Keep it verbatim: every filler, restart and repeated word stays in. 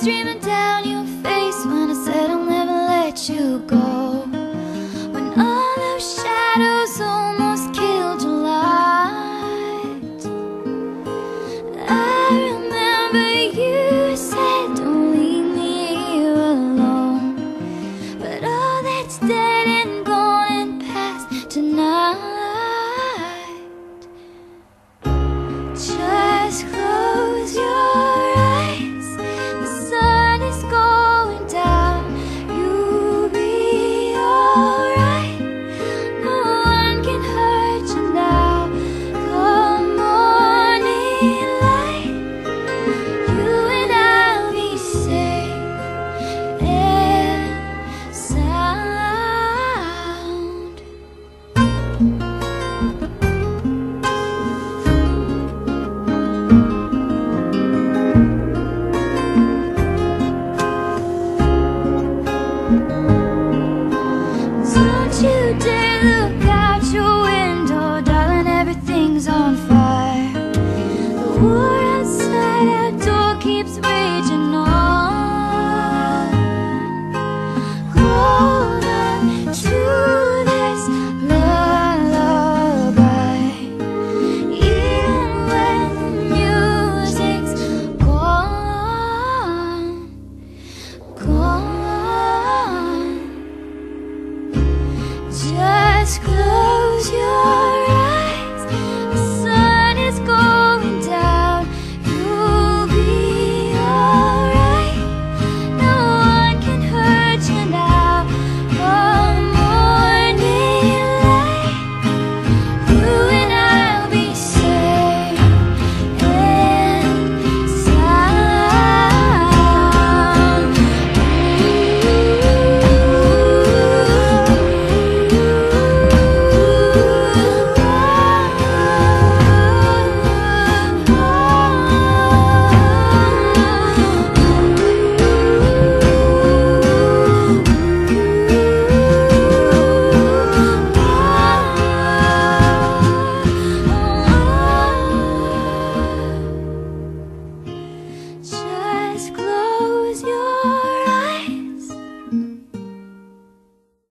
streaming down your face when I said I'll never let you go. When all those shadows almost killed your light, I remember you said don't leave me here alone. But all that's dead and gone and past tonight. Just close your eyes, the sun is going down. You'll be alright, no one can hurt you now. Come morning light, you and I'll be safe and sound. Don't you dare look out your window, darling, everything's on fire. The war outside our door keeps raging.